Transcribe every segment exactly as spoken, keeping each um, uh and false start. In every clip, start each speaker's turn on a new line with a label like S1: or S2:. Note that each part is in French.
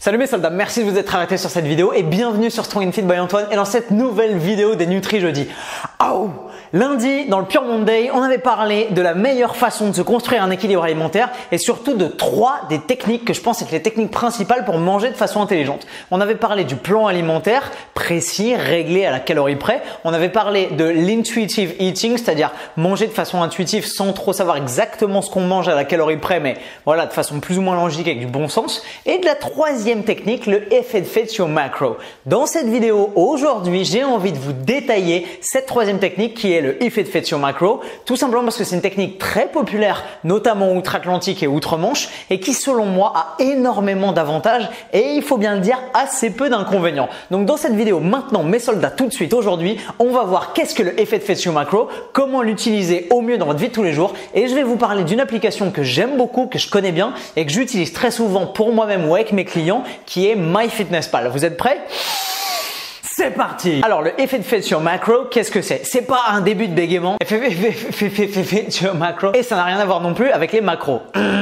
S1: Salut mes soldats, merci de vous être arrêtés sur cette vidéo et bienvenue sur Strong and Fit by Antoine et dans cette nouvelle vidéo des Nutri Jeudi. Oh, lundi, dans le Pure Monday, on avait parlé de la meilleure façon de se construire un équilibre alimentaire et surtout de trois des techniques que je pense être les techniques principales pour manger de façon intelligente. On avait parlé du plan alimentaire précis, réglé à la calorie près. On avait parlé de l'intuitive eating, c'est-à-dire manger de façon intuitive sans trop savoir exactement ce qu'on mange à la calorie près, mais voilà, de façon plus ou moins logique avec du bon sens. Et de la troisième technique, le If It Fits Your Macro. Dans cette vidéo, aujourd'hui, j'ai envie de vous détailler cette troisième technique qui est le If It Fits Your Macro, tout simplement parce que c'est une technique très populaire, notamment outre-Atlantique et outre-Manche, et qui selon moi a énormément d'avantages et il faut bien le dire, assez peu d'inconvénients. Donc dans cette vidéo, maintenant, mes soldats, tout de suite, aujourd'hui, on va voir qu'est-ce que le If It Fits Your Macro, comment l'utiliser au mieux dans votre vie de tous les jours, et je vais vous parler d'une application que j'aime beaucoup, que je connais bien et que j'utilise très souvent pour moi-même ou avec mes clients, qui est MyFitnessPal. Vous êtes prêts? C'est parti! Alors, le If It Fits Your Macro, qu'est-ce que c'est? C'est pas un début de bégaiement. If It Fits Your Macro. Et ça n'a rien à voir non plus avec les macros.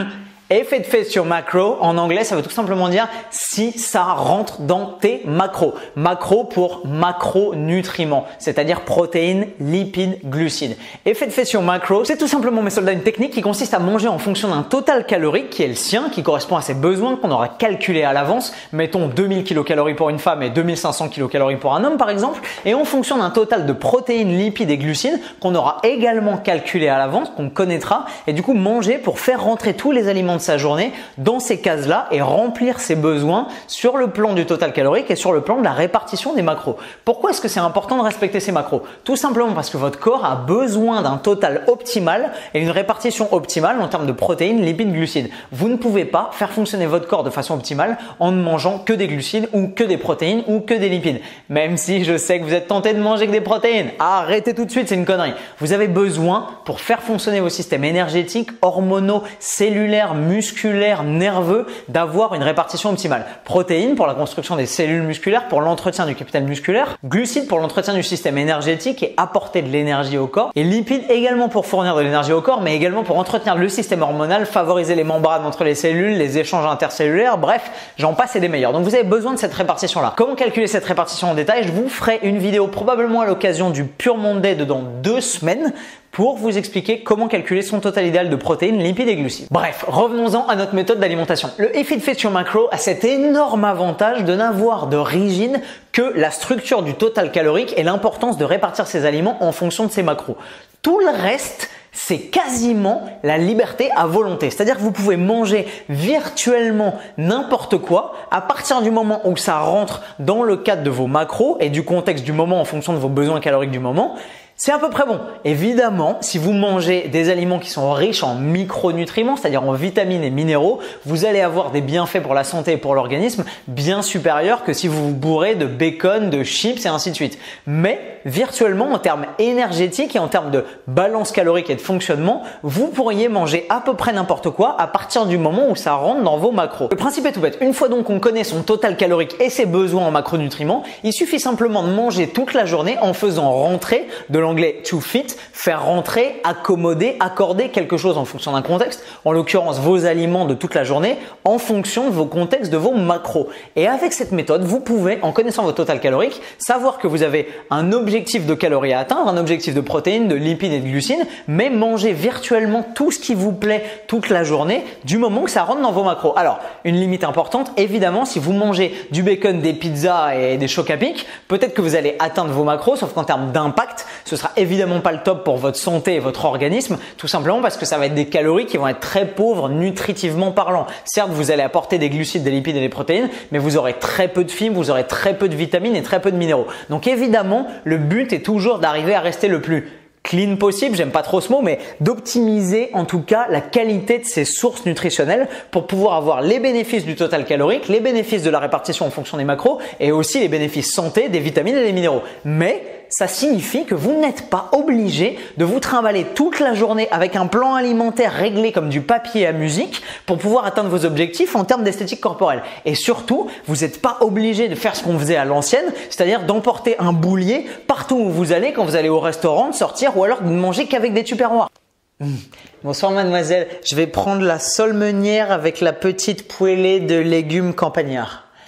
S1: If it fits your macro, en anglais, ça veut tout simplement dire si ça rentre dans tes macros. Macro pour macronutriments, c'est-à-dire protéines, lipides, glucides. If it fits your macro, c'est tout simplement, mes soldats, une technique qui consiste à manger en fonction d'un total calorique qui est le sien, qui correspond à ses besoins qu'on aura calculé à l'avance. Mettons deux mille kilocalories pour une femme et deux mille cinq cents kilocalories pour un homme, par exemple. Et en fonction d'un total de protéines, lipides et glucides qu'on aura également calculé à l'avance, qu'on connaîtra. Et du coup, manger pour faire rentrer tous les aliments de sa journée dans ces cases-là et remplir ses besoins sur le plan du total calorique et sur le plan de la répartition des macros. Pourquoi est-ce que c'est important de respecter ces macros? Tout simplement parce que votre corps a besoin d'un total optimal et une répartition optimale en termes de protéines, lipides, glucides. Vous ne pouvez pas faire fonctionner votre corps de façon optimale en ne mangeant que des glucides ou que des protéines ou que des lipides. Même si je sais que vous êtes tenté de manger que des protéines. Arrêtez tout de suite, c'est une connerie. Vous avez besoin, pour faire fonctionner vos systèmes énergétiques, hormonaux, cellulaires, musculaire, nerveux, d'avoir une répartition optimale. Protéines pour la construction des cellules musculaires, pour l'entretien du capital musculaire. Glucides pour l'entretien du système énergétique et apporter de l'énergie au corps. Et lipides également pour fournir de l'énergie au corps, mais également pour entretenir le système hormonal, favoriser les membranes entre les cellules, les échanges intercellulaires, bref, j'en passe et des meilleurs. Donc vous avez besoin de cette répartition-là. Comment calculer cette répartition en détail? Je vous ferai une vidéo probablement à l'occasion du Pure Monday de dans deux semaines pour vous expliquer comment calculer son total idéal de protéines, lipides et glucides. Bref, revenons-en à notre méthode d'alimentation. Le If It Fits Your Macro a cet énorme avantage de n'avoir de rigide que la structure du total calorique et l'importance de répartir ses aliments en fonction de ses macros. Tout le reste, c'est quasiment la liberté à volonté. C'est-à-dire que vous pouvez manger virtuellement n'importe quoi à partir du moment où ça rentre dans le cadre de vos macros et du contexte du moment en fonction de vos besoins caloriques du moment. C'est à peu près bon. Évidemment, si vous mangez des aliments qui sont riches en micronutriments, c'est-à-dire en vitamines et minéraux, vous allez avoir des bienfaits pour la santé et pour l'organisme bien supérieurs que si vous vous bourrez de bacon, de chips et ainsi de suite. Mais virtuellement, en termes énergétiques et en termes de balance calorique et de fonctionnement, vous pourriez manger à peu près n'importe quoi à partir du moment où ça rentre dans vos macros. Le principe est tout bête. Une fois donc qu'on connaît son total calorique et ses besoins en macronutriments, il suffit simplement de manger toute la journée en faisant rentrer de l'anglais to fit, faire rentrer, accommoder, accorder quelque chose en fonction d'un contexte, en l'occurrence vos aliments de toute la journée, en fonction de vos contextes, de vos macros. Et avec cette méthode, vous pouvez, en connaissant votre total calorique, savoir que vous avez un objectif de calories à atteindre, un objectif de protéines, de lipides et de glucides, mais manger virtuellement tout ce qui vous plaît toute la journée, du moment que ça rentre dans vos macros. Alors, une limite importante, évidemment, si vous mangez du bacon, des pizzas et des chocs à pic, peut-être que vous allez atteindre vos macros, sauf qu'en termes d'impact, ce sera évidemment pas le top pour votre santé et votre organisme, tout simplement parce que ça va être des calories qui vont être très pauvres nutritivement parlant. Certes, vous allez apporter des glucides, des lipides et des protéines, mais vous aurez très peu de fibres, vous aurez très peu de vitamines et très peu de minéraux. Donc évidemment, le but est toujours d'arriver à rester le plus clean possible, j'aime pas trop ce mot, mais d'optimiser en tout cas la qualité de ces sources nutritionnelles pour pouvoir avoir les bénéfices du total calorique, les bénéfices de la répartition en fonction des macros et aussi les bénéfices santé, des vitamines et des minéraux. Mais ça signifie que vous n'êtes pas obligé de vous trimballer toute la journée avec un plan alimentaire réglé comme du papier à musique pour pouvoir atteindre vos objectifs en termes d'esthétique corporelle. Et surtout, vous n'êtes pas obligé de faire ce qu'on faisait à l'ancienne, c'est-à-dire d'emporter un boulier partout où vous allez, quand vous allez au restaurant, de sortir ou alors de ne manger qu'avec des tupperwares. Mmh. Bonsoir mademoiselle, je vais prendre la solmenière avec la petite poêlée de légumes campagnards.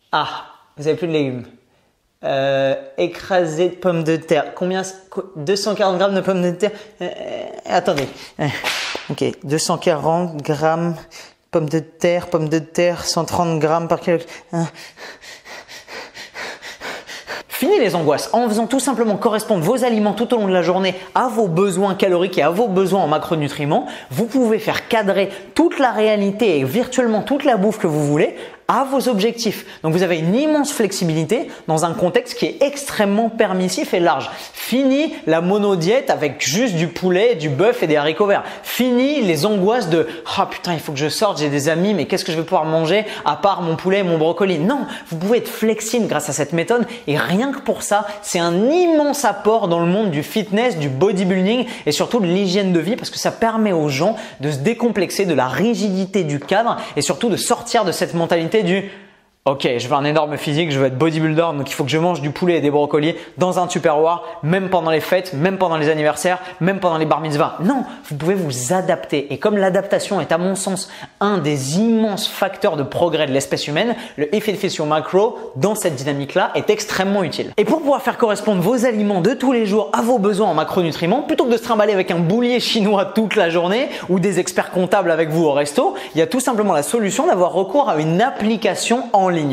S1: Ah, vous avez plus de légumes. Euh, écrasé de pommes de terre. Combien? deux cent quarante grammes de pommes de terre. Euh, attendez. Ok, deux cent quarante grammes pommes de terre, pommes de terre, cent trente grammes par kilo. Fini les angoisses. En faisant tout simplement correspondre vos aliments tout au long de la journée à vos besoins caloriques et à vos besoins en macronutriments, vous pouvez faire cadrer toute la réalité et virtuellement toute la bouffe que vous voulez à vos objectifs. Donc vous avez une immense flexibilité dans un contexte qui est extrêmement permissif et large. Fini la monodiète avec juste du poulet, du bœuf et des haricots verts. Fini les angoisses de « Ah putain, il faut que je sorte, j'ai des amis, mais qu'est-ce que je vais pouvoir manger à part mon poulet et mon brocoli ?» Non, vous pouvez être flexible grâce à cette méthode et rien que pour ça, c'est un immense apport dans le monde du fitness, du bodybuilding et surtout de l'hygiène de vie parce que ça permet aux gens de se décomplexer de la rigidité du cadre et surtout de sortir de cette mentalité du ok, je veux un énorme physique, je veux être bodybuilder, donc il faut que je mange du poulet et des brocolis dans un Tupperware, même pendant les fêtes, même pendant les anniversaires, même pendant les bar mitzvahs. Non, vous pouvez vous adapter. Et comme l'adaptation est à mon sens un des immenses facteurs de progrès de l'espèce humaine, le If It Fits Your Macro dans cette dynamique-là est extrêmement utile. Et pour pouvoir faire correspondre vos aliments de tous les jours à vos besoins en macronutriments, plutôt que de se trimballer avec un boulier chinois toute la journée ou des experts comptables avec vous au resto, il y a tout simplement la solution d'avoir recours à une application en ligne.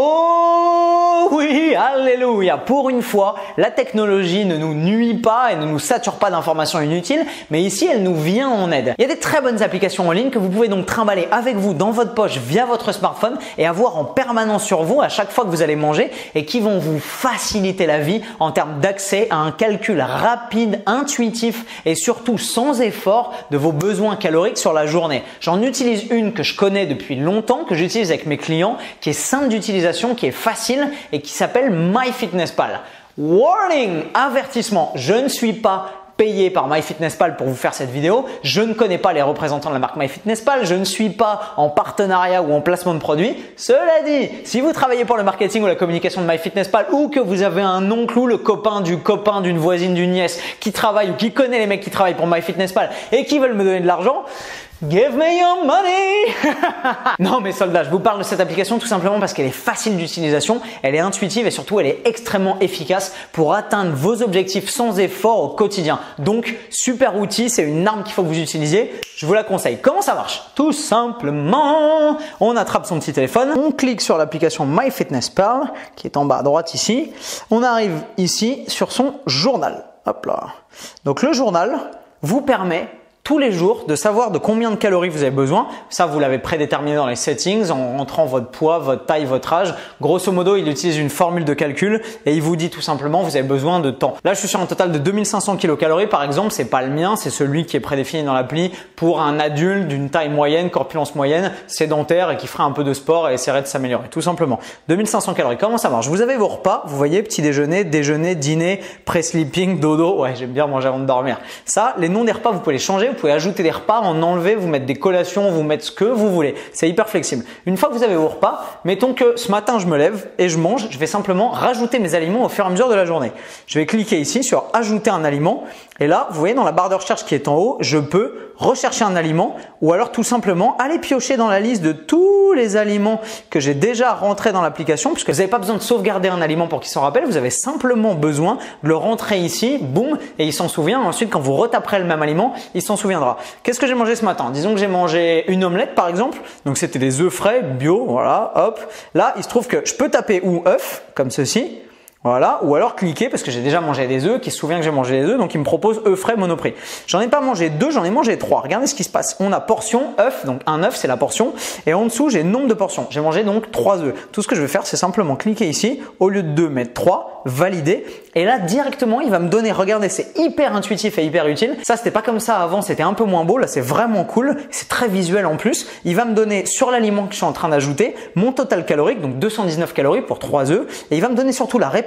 S1: Oh oui, alléluia! Pour une fois, la technologie ne nous nuit pas et ne nous sature pas d'informations inutiles, mais ici, elle nous vient en aide. Il y a des très bonnes applications en ligne que vous pouvez donc trimballer avec vous dans votre poche via votre smartphone et avoir en permanence sur vous à chaque fois que vous allez manger et qui vont vous faciliter la vie en termes d'accès à un calcul rapide, intuitif et surtout sans effort de vos besoins caloriques sur la journée. J'en utilise une que je connais depuis longtemps, que j'utilise avec mes clients, qui est simple d'utilisation, qui est facile et qui s'appelle MyFitnessPal. Warning, avertissement, je ne suis pas payé par MyFitnessPal pour vous faire cette vidéo. Je ne connais pas les représentants de la marque MyFitnessPal. Je ne suis pas en partenariat ou en placement de produits. Cela dit, si vous travaillez pour le marketing ou la communication de MyFitnessPal ou que vous avez un oncle ou le copain du copain d'une voisine d'une nièce qui travaille ou qui connaît les mecs qui travaillent pour MyFitnessPal et qui veulent me donner de l'argent, give me your money. Non mais soldats, je vous parle de cette application tout simplement parce qu'elle est facile d'utilisation, elle est intuitive et surtout elle est extrêmement efficace pour atteindre vos objectifs sans effort au quotidien. Donc super outil, c'est une arme qu'il faut que vous utilisiez, je vous la conseille. Comment ça marche? Tout simplement, on attrape son petit téléphone, on clique sur l'application MyFitnessPal qui est en bas à droite ici, on arrive ici sur son journal. Hop là. Donc le journal vous permet tous les jours de savoir de combien de calories vous avez besoin. Ça, vous l'avez prédéterminé dans les settings en rentrant votre poids, votre taille, votre âge. Grosso modo, il utilise une formule de calcul et il vous dit tout simplement vous avez besoin de temps. Là, je suis sur un total de deux mille cinq cents kilocalories par exemple. C'est pas le mien, c'est celui qui est prédéfini dans l'appli pour un adulte d'une taille moyenne, corpulence moyenne, sédentaire et qui ferait un peu de sport et essaierait de s'améliorer. Tout simplement. deux mille cinq cents calories. Comment ça marche? Vous avez vos repas. Vous voyez, petit déjeuner, déjeuner, dîner, pré-sleeping, dodo. Ouais, j'aime bien manger avant de dormir. Ça, les noms des repas, vous pouvez les changer. Vous pouvez ajouter des repas, en enlever, vous mettre des collations, vous mettre ce que vous voulez. C'est hyper flexible. Une fois que vous avez vos repas, mettons que ce matin je me lève et je mange, je vais simplement rajouter mes aliments au fur et à mesure de la journée. Je vais cliquer ici sur ajouter un aliment et là, vous voyez dans la barre de recherche qui est en haut, je peux rechercher un aliment ou alors tout simplement aller piocher dans la liste de tous les aliments que j'ai déjà rentrés dans l'application puisque vous n'avez pas besoin de sauvegarder un aliment pour qu'il s'en rappelle, vous avez simplement besoin de le rentrer ici, boum, et il s'en souvient. Ensuite, quand vous retaperez le même aliment, il s'en souviendra. Qu'est-ce que j'ai mangé ce matin? Disons que j'ai mangé une omelette par exemple, donc c'était des œufs frais, bio, voilà, hop. Là, il se trouve que je peux taper ou œuf, comme ceci. Voilà, ou alors cliquer parce que j'ai déjà mangé des œufs, qui se souvient que j'ai mangé des œufs, donc il me propose œufs frais monoprix. J'en ai pas mangé deux, j'en ai mangé trois. Regardez ce qui se passe. On a portion, œuf, donc un œuf c'est la portion, et en dessous j'ai nombre de portions. J'ai mangé donc trois œufs. Tout ce que je vais faire, c'est simplement cliquer ici, au lieu de deux, mettre trois, valider, et là directement il va me donner, regardez, c'est hyper intuitif et hyper utile. Ça c'était pas comme ça avant, c'était un peu moins beau, là c'est vraiment cool, c'est très visuel en plus. Il va me donner sur l'aliment que je suis en train d'ajouter mon total calorique, donc deux cent dix-neuf calories pour trois œufs, et il va me donner surtout la répartition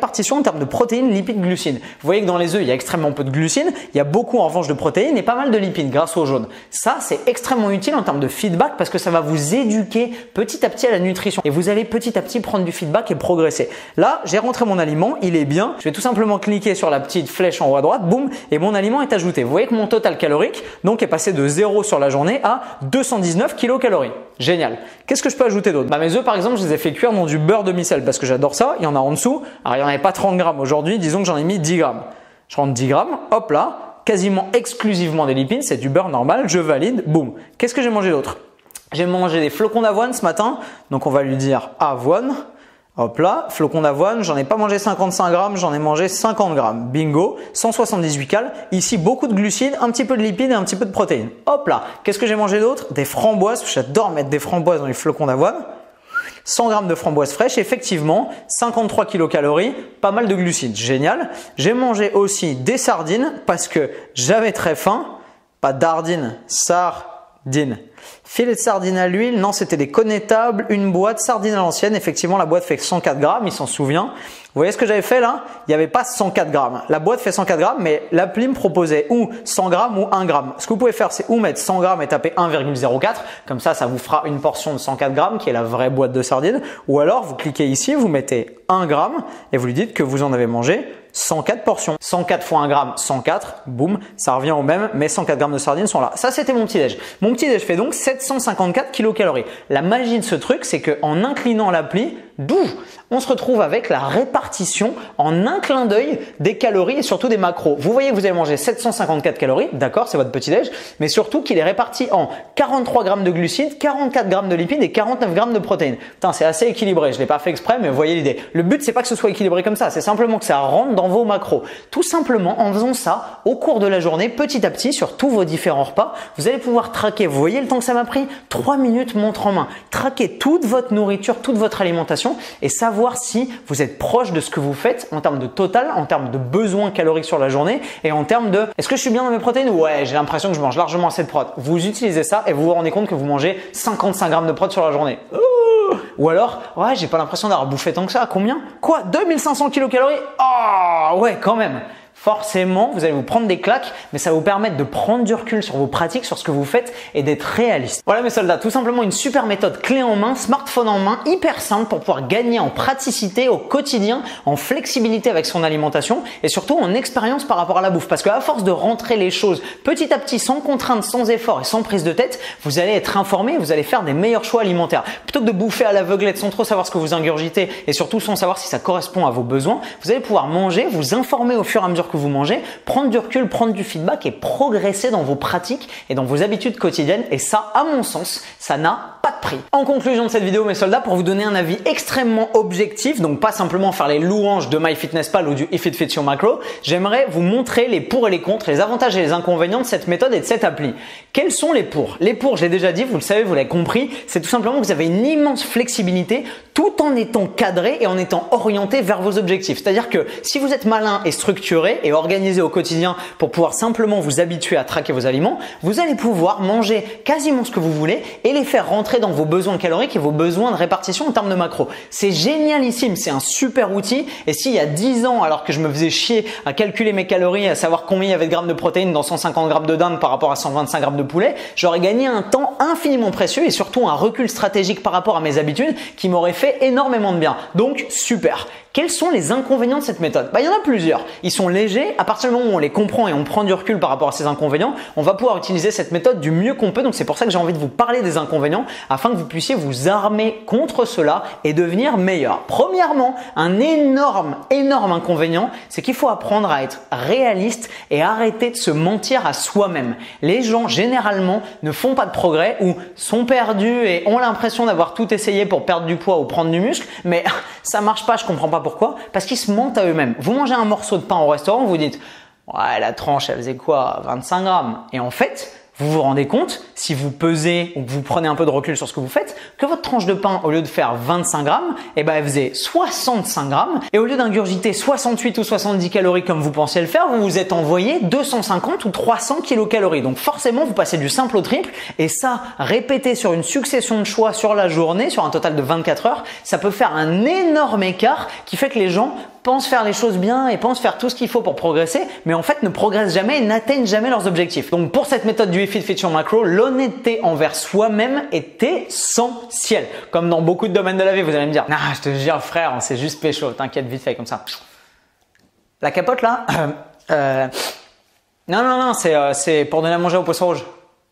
S1: répartition en termes de protéines, lipides, glucides. Vous voyez que dans les œufs, il y a extrêmement peu de glucides, il y a beaucoup en revanche de protéines et pas mal de lipides grâce au jaune. Ça, c'est extrêmement utile en termes de feedback parce que ça va vous éduquer petit à petit à la nutrition et vous allez petit à petit prendre du feedback et progresser. Là, j'ai rentré mon aliment, il est bien. Je vais tout simplement cliquer sur la petite flèche en haut à droite, boum, et mon aliment est ajouté. Vous voyez que mon total calorique donc est passé de zéro sur la journée à deux cent dix-neuf kilocalories. Génial. Qu'est-ce que je peux ajouter d'autre? Bah, mes œufs par exemple, je les ai fait cuire dans du beurre de micelle parce que j'adore ça. Il y en a en dessous. Alors il n'y en avait pas trente grammes aujourd'hui, disons que j'en ai mis dix grammes. Je rentre dix grammes, hop là, quasiment exclusivement des lipides, c'est du beurre normal, je valide, boum. Qu'est-ce que j'ai mangé d'autre? J'ai mangé des flocons d'avoine ce matin, donc on va lui dire avoine. Hop là, flocons d'avoine, j'en ai pas mangé cinquante-cinq grammes, j'en ai mangé cinquante grammes. Bingo, cent soixante-dix-huit calories. Ici, beaucoup de glucides, un petit peu de lipides et un petit peu de protéines. Hop là, qu'est-ce que j'ai mangé d'autre? Des framboises, j'adore mettre des framboises dans les flocons d'avoine. cent grammes de framboises fraîches, effectivement, cinquante-trois kilocalories, pas mal de glucides, génial. J'ai mangé aussi des sardines parce que j'avais très faim, pas dardines, sardines. Filet de sardines à l'huile, non c'était des connétables, une boîte, sardines à l'ancienne, effectivement la boîte fait cent quatre grammes, il s'en souvient. Vous voyez ce que j'avais fait là? Il n'y avait pas cent quatre grammes. La boîte fait cent quatre grammes, mais l'appli me proposait ou cent grammes ou un gramme. Ce que vous pouvez faire, c'est ou mettre cent grammes et taper un virgule zéro quatre. Comme ça, ça vous fera une portion de cent quatre grammes qui est la vraie boîte de sardines. Ou alors, vous cliquez ici, vous mettez un gramme et vous lui dites que vous en avez mangé cent quatre portions. cent quatre fois un gramme, cent quatre. Boum, ça revient au même, mais cent quatre grammes de sardines sont là. Ça, c'était mon petit déj. Mon petit déj fait donc sept cent cinquante-quatre kilocalories. La magie de ce truc, c'est qu'en inclinant l'appli, d'où on se retrouve avec la répartition en un clin d'œil des calories et surtout des macros. Vous voyez que vous avez mangé sept cent cinquante-quatre calories, d'accord, c'est votre petit déj, mais surtout qu'il est réparti en quarante-trois grammes de glucides, quarante-quatre grammes de lipides et quarante-neuf grammes de protéines. Putain, c'est assez équilibré. Je l'ai pas fait exprès, mais vous voyez l'idée. Le but, c'est pas que ce soit équilibré comme ça, c'est simplement que ça rentre dans vos macros. Tout simplement en faisant ça au cours de la journée, petit à petit, sur tous vos différents repas, vous allez pouvoir traquer. Vous voyez le temps que ça m'a pris? trois minutes montre en main. Traquer toute votre nourriture, toute votre alimentation et savoir si vous êtes proche de ce que vous faites en termes de total, en termes de besoins caloriques sur la journée et en termes de est-ce que je suis bien dans mes protéines? Ouais, j'ai l'impression que je mange largement assez de prot. Vous utilisez ça et vous vous rendez compte que vous mangez cinquante-cinq grammes de prot sur la journée. Ou alors, ouais, j'ai pas l'impression d'avoir bouffé tant que ça. Combien? Quoi? deux mille cinq cents kilocalories? Oh, ouais, quand même. Forcément, vous allez vous prendre des claques, mais ça va vous permettre de prendre du recul sur vos pratiques, sur ce que vous faites et d'être réaliste. Voilà mes soldats, tout simplement une super méthode clé en main, smartphone en main, hyper simple pour pouvoir gagner en praticité au quotidien, en flexibilité avec son alimentation et surtout en expérience par rapport à la bouffe. Parce qu'à force de rentrer les choses petit à petit, sans contrainte, sans effort et sans prise de tête, vous allez être informé, vous allez faire des meilleurs choix alimentaires. Plutôt que de bouffer à l'aveuglette sans trop savoir ce que vous ingurgitez et surtout sans savoir si ça correspond à vos besoins, vous allez pouvoir manger, vous informer au fur et à mesure que vous mangez, prendre du recul, prendre du feedback et progresser dans vos pratiques et dans vos habitudes quotidiennes. Et ça, à mon sens, ça n'a pas de prix. En conclusion de cette vidéo, mes soldats, pour vous donner un avis extrêmement objectif, donc pas simplement faire les louanges de MyFitnessPal ou du If It Fits Your Macro, j'aimerais vous montrer les pour et les contre, les avantages et les inconvénients de cette méthode et de cette appli. Quels sont les pour? Les pour, je l'ai déjà dit, vous le savez, vous l'avez compris, c'est tout simplement que vous avez une immense flexibilité tout en étant cadré et en étant orienté vers vos objectifs. C'est-à-dire que si vous êtes malin et structuré et organisé au quotidien pour pouvoir simplement vous habituer à traquer vos aliments, vous allez pouvoir manger quasiment ce que vous voulez et les faire rentrer dans vos besoins caloriques et vos besoins de répartition en termes de macros. C'est génialissime, c'est un super outil et s'il y a dix ans, alors que je me faisais chier à calculer mes calories, à savoir combien il y avait de grammes de protéines dans cent cinquante grammes de dinde par rapport à cent vingt-cinq grammes de poulet, j'aurais gagné un temps infiniment précieux et surtout un recul stratégique par rapport à mes habitudes qui m'aurait fait énormément de bien. Donc super. Quels sont les inconvénients de cette méthode? Bah, il y en a plusieurs. Ils sont légers. À partir du moment où on les comprend et on prend du recul par rapport à ces inconvénients, on va pouvoir utiliser cette méthode du mieux qu'on peut. Donc, c'est pour ça que j'ai envie de vous parler des inconvénients afin que vous puissiez vous armer contre cela et devenir meilleur. Premièrement, un énorme, énorme inconvénient, c'est qu'il faut apprendre à être réaliste et arrêter de se mentir à soi-même. Les gens, généralement, ne font pas de progrès ou sont perdus et ont l'impression d'avoir tout essayé pour perdre du poids ou prendre du muscle, mais ça marche pas, je comprends pas pourquoi, parce qu'ils se mentent à eux-mêmes. Vous mangez un morceau de pain au restaurant, vous dites ouais, la tranche elle faisait quoi, vingt-cinq grammes, et en fait vous vous rendez compte, si vous pesez ou que vous prenez un peu de recul sur ce que vous faites, que votre tranche de pain, au lieu de faire vingt-cinq grammes, eh ben, elle faisait soixante-cinq grammes. Et au lieu d'ingurgiter soixante-huit ou soixante-dix calories comme vous pensiez le faire, vous vous êtes envoyé deux cent cinquante ou trois cents kilocalories. Donc forcément, vous passez du simple au triple. Et ça, répété sur une succession de choix sur la journée, sur un total de vingt-quatre heures, ça peut faire un énorme écart qui fait que les gens pensent faire les choses bien et pensent faire tout ce qu'il faut pour progresser, mais en fait ne progressent jamais et n'atteignent jamais leurs objectifs. Donc pour cette méthode du Fit Fit Macro, l'honnêteté envers soi-même est essentielle. Comme dans beaucoup de domaines de la vie, vous allez me dire, nah, je te jure frère, c'est juste pécho, t'inquiète vite fait comme ça. La capote là, euh, euh, non non non, c'est euh, c'est pour donner à manger au poisson rouge.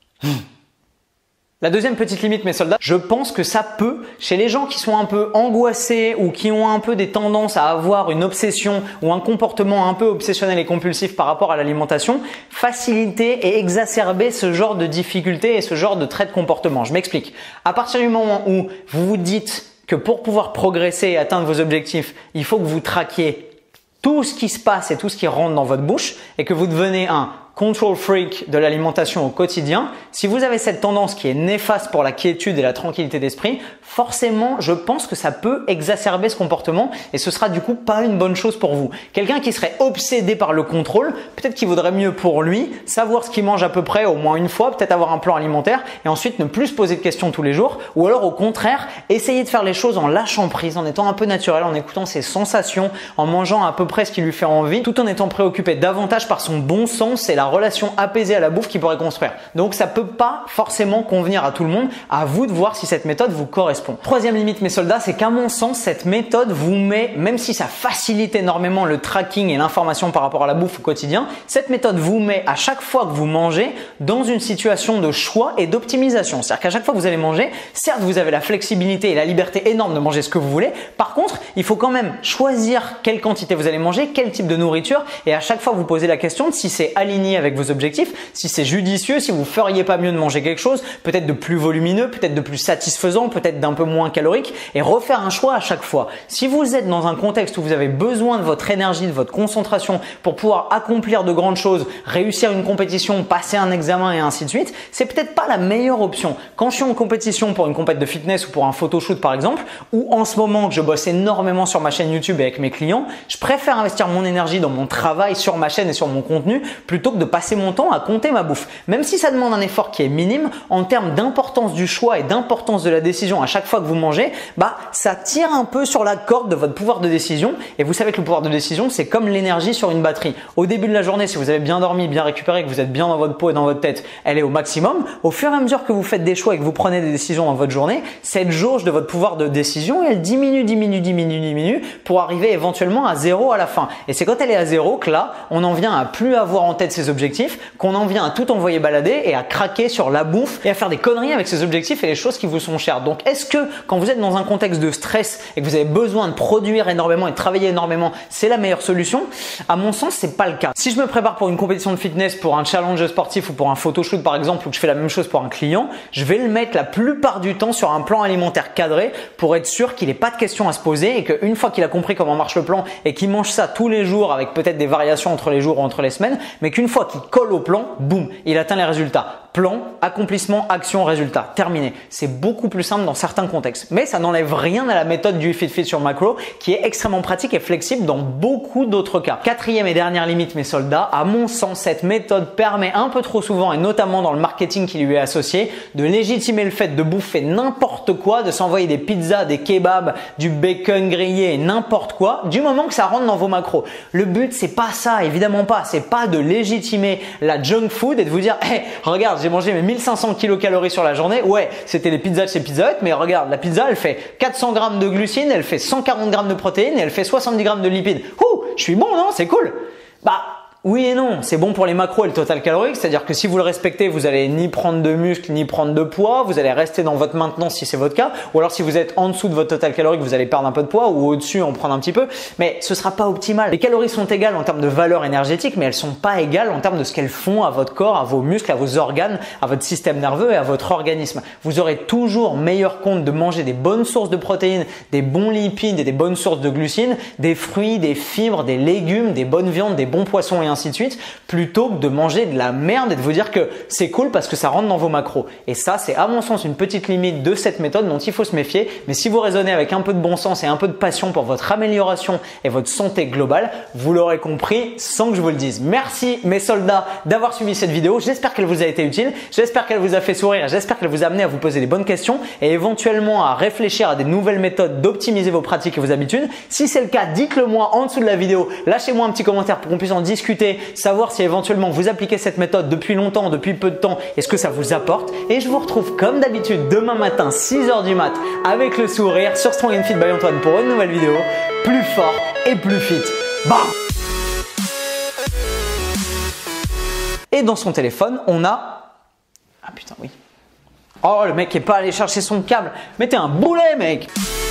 S1: La deuxième petite limite, mes soldats, je pense que ça peut, chez les gens qui sont un peu angoissés ou qui ont un peu des tendances à avoir une obsession ou un comportement un peu obsessionnel et compulsif par rapport à l'alimentation, faciliter et exacerber ce genre de difficultés et ce genre de traits de comportement. Je m'explique. À partir du moment où vous vous dites que pour pouvoir progresser et atteindre vos objectifs, il faut que vous traquiez tout ce qui se passe et tout ce qui rentre dans votre bouche et que vous devenez un control freak de l'alimentation au quotidien, si vous avez cette tendance qui est néfaste pour la quiétude et la tranquillité d'esprit, forcément, je pense que ça peut exacerber ce comportement et ce sera du coup pas une bonne chose pour vous. Quelqu'un qui serait obsédé par le contrôle, peut-être qu'il vaudrait mieux pour lui savoir ce qu'il mange à peu près au moins une fois, peut-être avoir un plan alimentaire et ensuite ne plus se poser de questions tous les jours ou alors au contraire, essayer de faire les choses en lâchant prise, en étant un peu naturel, en écoutant ses sensations, en mangeant à peu près ce qui lui fait envie, tout en étant préoccupé davantage par son bon sens et la relation apaisée à la bouffe qu'il pourrait construire. Donc ça peut pas forcément convenir à tout le monde. À vous de voir si cette méthode vous correspond. Troisième limite, mes soldats, c'est qu'à mon sens, cette méthode vous met, même si ça facilite énormément le tracking et l'information par rapport à la bouffe au quotidien, cette méthode vous met à chaque fois que vous mangez dans une situation de choix et d'optimisation. C'est-à-dire qu'à chaque fois que vous allez manger, certes vous avez la flexibilité et la liberté énorme de manger ce que vous voulez. Par contre, il faut quand même choisir quelle quantité vous allez manger, quel type de nourriture et à chaque fois vous posez la question de si c'est aligné avec vos objectifs, si c'est judicieux, si vous feriez pas mieux de manger quelque chose, peut-être de plus volumineux, peut-être de plus satisfaisant, peut-être d'un peu moins calorique et refaire un choix à chaque fois. Si vous êtes dans un contexte où vous avez besoin de votre énergie, de votre concentration pour pouvoir accomplir de grandes choses, réussir une compétition, passer un examen et ainsi de suite, c'est peut-être pas la meilleure option. Quand je suis en compétition pour une compète de fitness ou pour un photoshoot par exemple, ou en ce moment que je bosse énormément sur ma chaîne YouTube et avec mes clients, je préfère investir mon énergie dans mon travail sur ma chaîne et sur mon contenu plutôt que de passer mon temps à compter ma bouffe. Même si ça demande un effort qui est minime, en termes d'importance du choix et d'importance de la décision à chaque fois que vous mangez, bah ça tire un peu sur la corde de votre pouvoir de décision. Et vous savez que le pouvoir de décision, c'est comme l'énergie sur une batterie. Au début de la journée, si vous avez bien dormi, bien récupéré, que vous êtes bien dans votre peau et dans votre tête, elle est au maximum. Au fur et à mesure que vous faites des choix et que vous prenez des décisions dans votre journée, cette jauge de votre pouvoir de décision, elle diminue, diminue, diminue, diminue pour arriver éventuellement à zéro à la fin. Et c'est quand elle est à zéro que là, on en vient à plus avoir en tête ses objectifs, qu'on en vient à tout envoyer balader et à craquer sur la bouffe et à faire des conneries avec ses objectifs et les choses qui vous sont chères. Donc est-ce que quand vous êtes dans un contexte de stress et que vous avez besoin de produire énormément et de travailler énormément, c'est la meilleure solution? À mon sens, c'est pas le cas. Si je me prépare pour une compétition de fitness, pour un challenge sportif ou pour un photoshoot par exemple, ou que je fais la même chose pour un client, je vais le mettre la plupart du temps sur un plan alimentaire cadré pour être sûr qu'il n'ait pas de questions à se poser et qu'une fois qu'il a compris comment marche le plan et qu'il mange ça tous les jours avec peut-être des variations entre les jours ou entre les semaines, mais qu'une fois qu'il colle au plan, boum, il atteint les résultats. Plan, accomplissement, action, résultat. Terminé. C'est beaucoup plus simple dans certains contextes. Mais ça n'enlève rien à la méthode du Fit Fit sur Macro qui est extrêmement pratique et flexible dans beaucoup d'autres cas. Quatrième et dernière limite, mes soldats, à mon sens, cette méthode permet un peu trop souvent, et notamment dans le marketing qui lui est associé, de légitimer le fait de bouffer n'importe quoi, de s'envoyer des pizzas, des kebabs, du bacon grillé et n'importe quoi, du moment que ça rentre dans vos macros. Le but, c'est pas ça, évidemment pas. C'est pas de légitimer la junk food et de vous dire, hey, regarde, j'ai mangé mes mille cinq cents kilocalories sur la journée. Ouais, c'était les pizzas de chez Pizza Hut, mais regarde, la pizza, elle fait quatre cents grammes de glucides, elle fait cent quarante grammes de protéines et elle fait soixante-dix grammes de lipides. Ouh, je suis bon, non? C'est cool. Bah, oui et non, c'est bon pour les macros et le total calorique, c'est-à-dire que si vous le respectez, vous allez ni prendre de muscle ni prendre de poids, vous allez rester dans votre maintenance si c'est votre cas, ou alors si vous êtes en dessous de votre total calorique, vous allez perdre un peu de poids ou au-dessus en prendre un petit peu, mais ce sera pas optimal. Les calories sont égales en termes de valeur énergétique, mais elles sont pas égales en termes de ce qu'elles font à votre corps, à vos muscles, à vos organes, à votre système nerveux et à votre organisme. Vous aurez toujours meilleur compte de manger des bonnes sources de protéines, des bons lipides et des bonnes sources de glucides, des fruits, des fibres, des légumes, des bonnes viandes, des bons poissons et ainsi de suite, plutôt que de manger de la merde et de vous dire que c'est cool parce que ça rentre dans vos macros. Et ça, c'est à mon sens une petite limite de cette méthode dont il faut se méfier. Mais si vous raisonnez avec un peu de bon sens et un peu de passion pour votre amélioration et votre santé globale, vous l'aurez compris sans que je vous le dise. Merci mes soldats d'avoir suivi cette vidéo. J'espère qu'elle vous a été utile. J'espère qu'elle vous a fait sourire. J'espère qu'elle vous a amené à vous poser les bonnes questions et éventuellement à réfléchir à des nouvelles méthodes d'optimiser vos pratiques et vos habitudes. Si c'est le cas, dites-le moi en dessous de la vidéo. Lâchez-moi un petit commentaire pour qu'on puisse en discuter, savoir si éventuellement vous appliquez cette méthode depuis longtemps, depuis peu de temps et ce que ça vous apporte. Et je vous retrouve comme d'habitude demain matin six heures du mat avec le sourire sur Strong and Fit by Antoine pour une nouvelle vidéo plus fort et plus fit. Bam! Et dans son téléphone, on a… Ah putain, oui. Oh, le mec est pas allé chercher son câble. Mettez un boulet, mec!